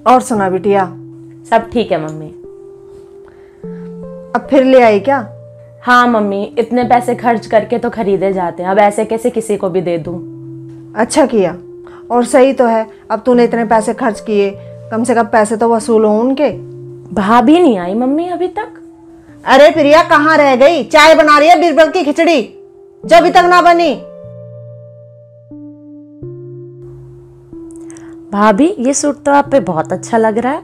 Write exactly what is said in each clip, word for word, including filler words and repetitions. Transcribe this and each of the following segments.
और सुना बिटिया? सब ठीक है मम्मी। अब फिर ले आई क्या? हाँ मम्मी, इतने पैसे खर्च करके तो खरीदे जाते हैं, अब ऐसे कैसे किसी को भी दे दूं। अच्छा किया, और सही तो है। अब तूने इतने पैसे खर्च किए, कम से कम पैसे तो वसूल हो उनके। भाभी नहीं आई मम्मी अभी तक? अरे प्रिया कहाँ रह गई? चाय बना रही है बीरबल की खिचड़ी, जो अभी तक ना बनी। भाभी ये सूट तो आप पे बहुत अच्छा लग रहा है।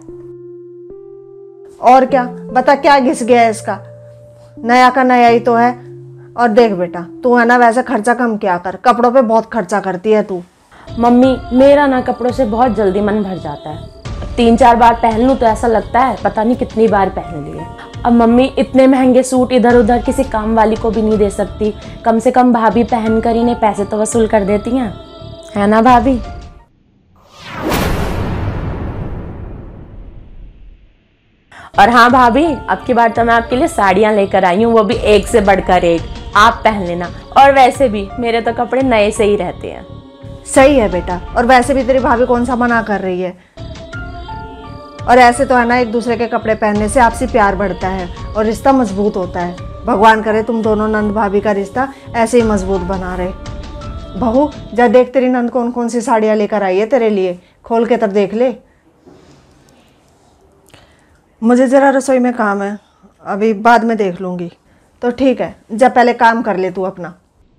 और क्या, बता क्या घिस गया है इसका? नया का नया ही तो है। और देख बेटा, तू है ना वैसे खर्चा कम किया कर, कपड़ों पे बहुत खर्चा करती है तू। मम्मी मेरा ना कपड़ों से बहुत जल्दी मन भर जाता है, तीन चार बार पहन लूं तो ऐसा लगता है पता नहीं कितनी बार पहन लिए। अब मम्मी इतने महंगे सूट इधर उधर किसी काम वाली को भी नहीं दे सकती, कम से कम भाभी पहन कर इन्हें पैसे तो वसूल कर देती हैं, है ना भाभी? और हाँ भाभी, अब की बार तो मैं आपके लिए साड़ियाँ लेकर आई हूँ, वो भी एक से बढ़कर एक, आप पहन लेना। और वैसे भी मेरे तो कपड़े नए से ही रहते हैं। सही है बेटा, और वैसे भी तेरी भाभी कौन सा मना कर रही है। और ऐसे तो है ना, एक दूसरे के कपड़े पहनने से आपसी प्यार बढ़ता है और रिश्ता मजबूत होता है। भगवान करे तुम दोनों नंद भाभी का रिश्ता ऐसे ही मजबूत बना रहे। बहू जा देख तेरी नंद कौन कौन सी साड़ियाँ लेकर आई है तेरे लिए, खोल के तब देख ले। मुझे ज़रा रसोई में काम है, अभी बाद में देख लूँगी। तो ठीक है, जब पहले काम कर ले तू अपना।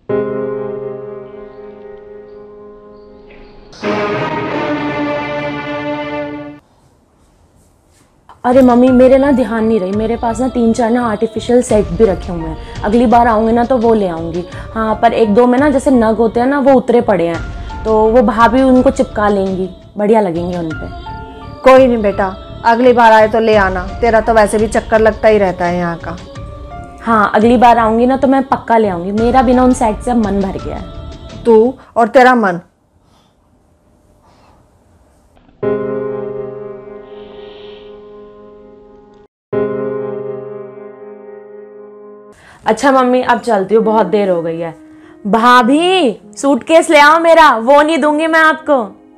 अरे मम्मी मेरे ना ध्यान नहीं रही, मेरे पास ना तीन चार ना आर्टिफिशियल सेट भी रखे हुए हैं, अगली बार आऊँगी ना तो वो ले आऊँगी। हाँ पर एक दो में ना जैसे नग होते हैं ना वो उतरे पड़े हैं, तो वो भाभी उनको चिपका लेंगी, बढ़िया लगेंगे उन पे। कोई नहीं बेटा, अगली बार आए तो ले आना, तेरा तो वैसे भी चक्कर लगता ही रहता है यहाँ का। हाँ अगली बार आऊँगी ना तो मैं पक्का ले आऊँगी, मेरा बिना उन सेट से अब मन भर गया है। तू और तेरा मन। अच्छा मम्मी अब चलती हूँ, बहुत देर हो गई है। भाभी सूटकेस ले आओ मेरा, वो नहीं दूंगी मैं आपको।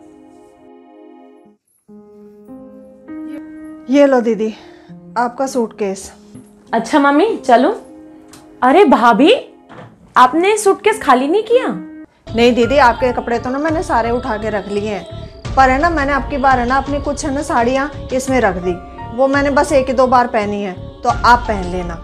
ये लो दीदी आपका सूटकेस। अच्छा मम्मी चलो। अरे भाभी आपने सूटकेस खाली नहीं किया? नहीं दीदी, आपके कपड़े तो ना मैंने सारे उठा के रख लिए हैं, पर है ना मैंने आपकी बार है ना अपनी कुछ है ना साड़ियाँ इसमें रख दी, वो मैंने बस एक ही दो बार पहनी है, तो आप पहन लेना।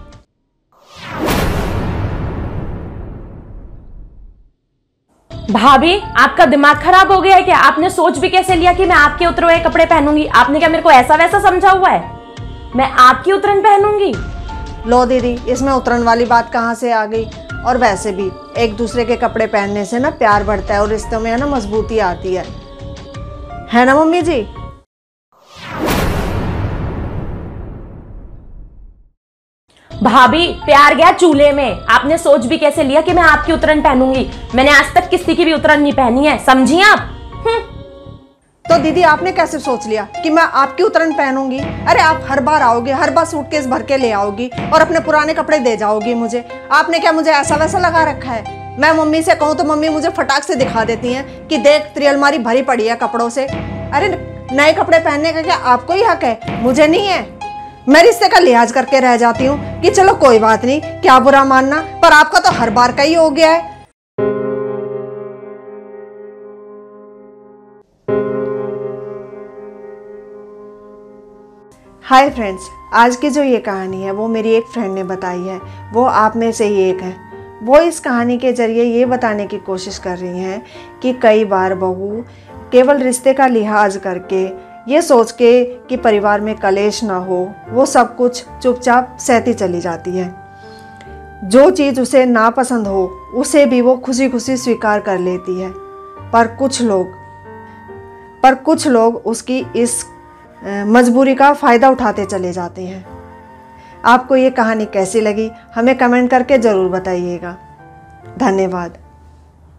भाभी आपका दिमाग खराब हो गया है क्या? आपने सोच भी कैसे लिया कि मैं आपके उतरे हुए कपड़े पहनूंगी? आपने क्या मेरे को ऐसा वैसा समझा हुआ है? मैं आपकी उतरन पहनूंगी? लो दीदी, इसमें उतरन वाली बात कहाँ से आ गई? और वैसे भी एक दूसरे के कपड़े पहनने से ना प्यार बढ़ता है और रिश्तों में है ना मजबूती आती है, है ना मम्मी जी? भाभी प्यार गया चूल्हे में, आपने सोच भी कैसे लिया कि मैं आपकी उतरन पहनूंगी? मैंने आज तक किसी की भी उतरन नहीं पहनी है, समझी आप? तो दीदी आपने कैसे सोच लिया कि मैं आपकी उतरन पहनूंगी? अरे आप हर बार आओगे, हर बार सूटकेस भर के ले आओगी और अपने पुराने कपड़े दे जाओगी मुझे। आपने क्या मुझे ऐसा वैसा लगा रखा है? मैं मम्मी से कहूँ तो मम्मी मुझे फटाक से दिखा देती हैं कि देख तेरी अलमारी भरी पड़ी है कपड़ों से। अरे नए कपड़े पहनने का क्या आपको ही हक है, मुझे नहीं है? मैं रिश्ते का लिहाज करके रह जाती हूँ कि चलो कोई बात नहीं, क्या बुरा मानना, पर आपका तो हर बार का ही हो गया है। हाय फ्रेंड्स, आज की जो ये कहानी है वो मेरी एक फ्रेंड ने बताई है, वो आप में से ही एक है। वो इस कहानी के जरिए ये बताने की कोशिश कर रही हैं कि कई बार बहू केवल रिश्ते का लिहाज करके, ये सोच के कि परिवार में कलेश ना हो, वो सब कुछ चुपचाप सहती चली जाती है। जो चीज़ उसे नापसंद हो उसे भी वो खुशी खुशी स्वीकार कर लेती है, पर कुछ लोग पर कुछ लोग उसकी इस मजबूरी का फ़ायदा उठाते चले जाते हैं। आपको ये कहानी कैसी लगी हमें कमेंट करके ज़रूर बताइएगा। धन्यवाद।